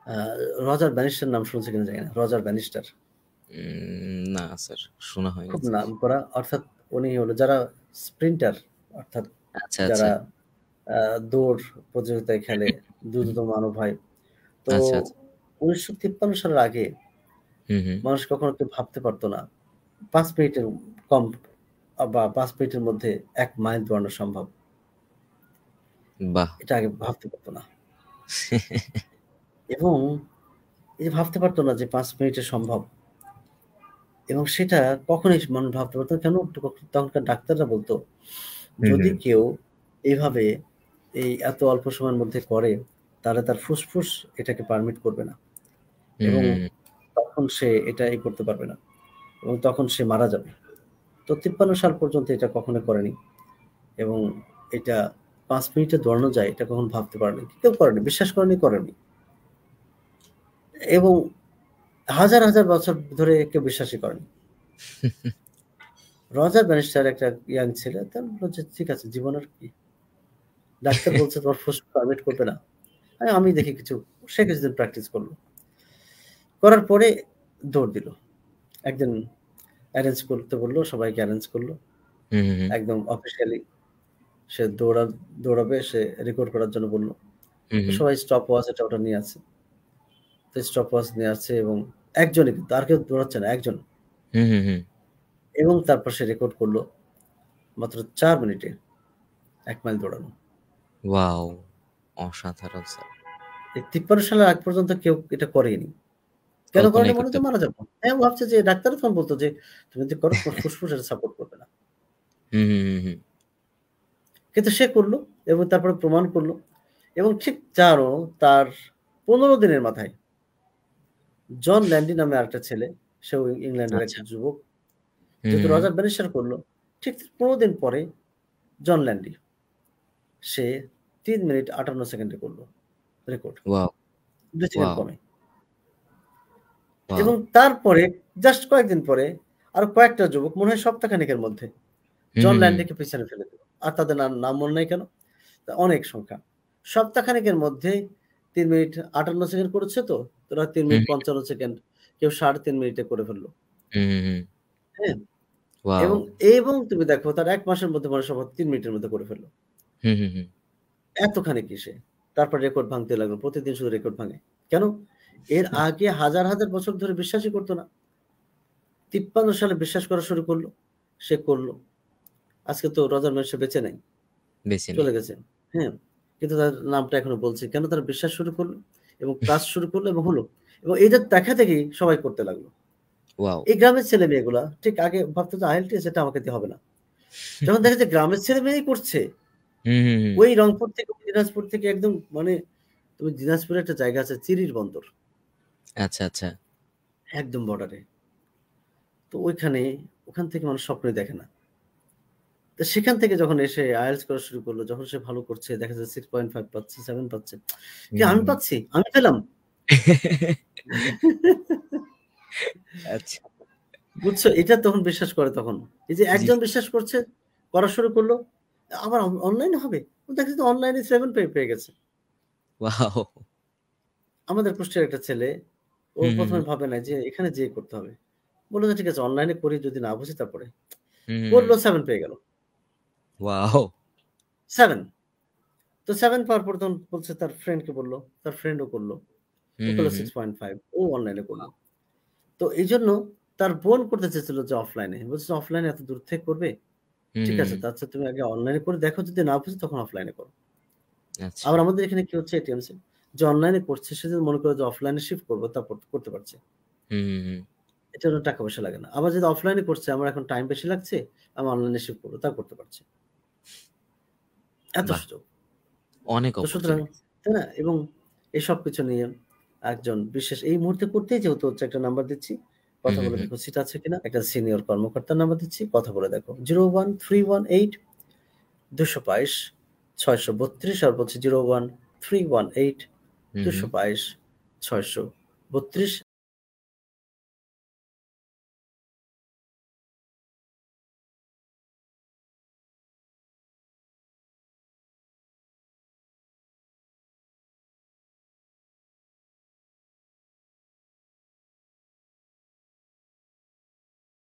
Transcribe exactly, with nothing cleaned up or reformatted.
আ Roger Bannister নাম শুনছেন কিনা জানি না। Roger Bannister. উম না স্যার, শোনা হয়নি খুব স্যার। নামকরা অর্থাৎ উনি হলো যারা স্প্রিন্টার অর্থাৎ আচ্ছা, আচ্ছা। যারা আ দৌড় প্রতিযোগিতায় খেলে, দ্রুততম মানব হয়। তো আচ্ছা, আচ্ছা। উনিশশো তিপ্পান্ন সালের আগে হু, হু। মানুষ কখনো কেউ ভাবতে পারত না। পাঁচ মিনিটের কম আ বা পাঁচ মিনিটের মধ্যে এক মাইল দৌড়ানো সম্ভব। বাহ! এটা আগে ভাবতে পারত না। এবং এই যে ভাবতে পারত না যে পাঁচ মিনিটে সম্ভব। এবং সেটা কখনোই স মানুষ ভাবতে পারত না। কেন? তখনকার ডাক্তাররা বলত, হু, যদি হু। কেউ এভাবে এই এত অল্প সময়ের মধ্যে করে, তাহলে তার ফুসফুস এটাকে পারমিট করবে না। এবং হুম। তখন সে এটা ই করতে পারবে না। এবং তখন সে মারা যাবে। তো তিপ্পান্ন সাল পর্যন্ত এটা কখনো করেনি। এবং এটা পাঁচ মিনিটে দৌড়ানো যায় এটা কখনো ভাবতে পারেনি। কেউ করেনি। বিশ্বাস করেনি, করেনি। এবং হাজার, হাজার বছর ধরে কেউ বিশ্বাসই করেনি। রজার ব্যানিস্টার একটা ইয়াং ছেলে। তো বলল যে, "ঠিক আছে, জীবন আর কি?" ডাক্তার বলছে, "তোমার ফুসফুস পারমিট করবে না।" আ আমি দেখি কিছু সে কিছুদিন প্র্যাকটিস করল। করার পরে দৌড় দিল। একদিন এরেঞ্জ করতে বলল, সবাইকে এরেঞ্জ করল। হু, হু, হু। একদম অফিসিয়ালি সে দৌড়া দৌড়াবে, সে রেকর্ড করার জন্য বলল। হু, তো হু। সবাই স্টপ ওয়াচ এটা ওটা নিয়ে আছে। তো স্টপ ওয়াচ নিয়ে আছে এবং একজনই কিন্তু আর কেউ দৌড়াচ্ছে না, একজন। হু, হু, হু। এবং তারপর সে রেকর্ড করল মাত্র চার মিনিটে এক মাইল দৌড়ানো। ওয়াও! অসাধারণ স্যার। এই তিপ্পান্ন সালের আগ পর্যন্ত কেউ এটা করেনি। কেন করেনি? কল্পনাই মনে করতে হচ্ছে মারা পারেনি। যাবো। হ্যাঁ, ও ভাবছে যে ডাক্তারও তখন বলত যে, "তুমি যদি করো তোমার ফুসফুস এটা সাপোর্ট করবে না।" হু, হু, হু, হু। কিন্তু সে করল এবং তারপরে প্রমাণ করল। এবং ঠিক তারও তার পনেরো দিনের মাথায় জন ল্যান্ডি নামে আরেকটা ছেলে, সেও ইংল্যান্ডের আচ্ছা। একটা যুবক। হু, যেহেতু হু। রজার ব্যানিস্টার করল, ঠিক পনেরো দিন পরে জন ল্যান্ডি সে তিন মিনিট আটান্ন সেকেন্ডে করল রেকর্ড। ওয়াও! দুই সেকেন্ড ওয়াও! কমে। এবং ওয়াও! তারপরে জাস্ট কয়েকদিন পরে আরো কয়েকটা যুবক মনে হয় সপ্তাহখানেকের মধ্যে হু, জন হু, হু। ল্যান্ডিকে পিছনে ফেলে দিল। আর তাদের নাম নাম মনে নাই কেন? অনেক সংখ্যা। সপ্তাহখানেকের মধ্যে তিন মিনিট আটান্ন সেকেন্ড করেছে তো, ওরা তিন হু, মিনিট হু। পঞ্চান্ন সেকেন্ড, কেউ সাড়ে তিন মিনিটে করে ফেলল। হু, হু, হু। হ্যাঁ? ওয়াও! এবং, এবং তুমি দেখো তার এক মাসের মধ্যে মানুষ সবার তিন মিনিটের মধ্যে করে ফেলল। হু, হু, হু। এতখানি কিসে? তারপর রেকর্ড ভাঙতে লাগলো। প্রতিদিন শুধু রেকর্ড ভাঙে। কেন? এর আগে হাজার, হাজার বছর ধরে বিশ্বাসই করত না। তিপ্পান্ন সালে বিশ্বাস করা শুরু করল। সে করল। আজকে তো রজার ব্যানিস্টার বেঁচে নাই। বেঁচে নেই। চলে গেছে। হ্যাঁ? কিন্তু তার নামটা এখনো বলছি। কেন? তারা বিশ্বাস শুরু করল এবং কাজ শুরু করল এবং হলো। এবং এটা দেখা দেখেই সবাই করতে লাগলো। ওয়াও! এই গ্রামের ছেলেমেয়েগুলা ঠিক আগে ভাবত যে আইএলটিএস এটা আমাকে দিয়ে হবে না। যখন দেখে যে গ্রামের ছেলেমেয়েই করছে, হু, হু, হু। ওই রংপুর থেকে দিনাজপুর থেকে একদম মানে তুমি দিনাজপুরে একটা জায়গা আছে চিরির বন্দর। আচ্ছা, আচ্ছা। একদম বর্ডারে। তো ওইখানে ওখান থেকে মানুষ স্বপ্নই দেখে না। তো সেখান থেকে যখন এসে আইএলটিএস করা শুরু করল, যখন সে ভালো করছে দেখা যায় ছয় পয়েন্ট পাঁচ পাচ্ছে, সাত পাচ্ছে। হু, কি হু, আমি হু। পাচ্ছি? আমি পেলাম? আচ্ছা। বুঝছো? এটা তখন বিশ্বাস করে তখন। এই যে জি। একজন বিশ্বাস করছে, করা শুরু করল। আবার অন অনলাইনে হবে? ও দেখছে তো অনলাইনে সাত পেয়ে পেয়ে গেছে। ওয়াও! আমাদের কুষ্টিয়ার একটা ছেলে, ও হু, হু, প্রথম হু। এ ভাবে নাই যে এখানে যেয়ে করতে হবে। বলল যে, "ঠিক আছে অনলাইনে করি যদি না বুঝি তারপরে।" হু, হু, হু। করল সাত পেয়ে গেল। ওয়াও! সাত তো সাত পাওয়ার পর তখন বলছে তার ফ্রেন্ডকে বলল। তার ফ্রেন্ডও করল। হু, ও হু, করল হু। ছয় পয়েন্ট পাঁচ ও অনলাইনে করল। ওয়াও! তো এইজন্য তার বোন করতে চেয়েছিল যে অফলাইনে। বলছে, "অফলাইনে এত দূর থেকে করবে? হু, ঠিক হু, আছে। হু। তার চেয়ে তুমি আগে অনলাইনে করে দেখো যদি না বুঝি তখন অফলাইনে করো।" আচ্ছা। আবার আমাদের এখানে কি হচ্ছে এটিএমসে যে অনলাইনে করছে সে যদি মনে করে যে অফলাইনে শিফট করব তারপর করতে পারছে। হু, হু, হু। এটার জন্য টাকা পয়সা লাগে না। আবার যদি অফলাইনে করছে আমার এখন টাইম বেশি লাগছে, আমি অনলাইনে শিফট করব তাও করতে পারছে। এত বাহ! সুযোগ। অনেক তো সুতরাং অপরচুনিটি। তাই না? এবং এই সবকিছু নিয়ে একজন বিশেষ এই মুহূর্তে করতেই যেহেতু হচ্ছে একটা নাম্বার দিচ্ছি। হু, কথা হু, বলে হু। দেখো সিট আছে কিনা? একটা সিনিয়র কর্মকর্তার নাম্বার দিচ্ছি। কথা বলে দেখো। শূন্য এক তিন এক আট দুই দুই পাঁচ ছয় দুই দুই আর বলছি শূন্য এক তিন এক আট হু, দুই হু। দুই পাঁচ ছয় দুই দুই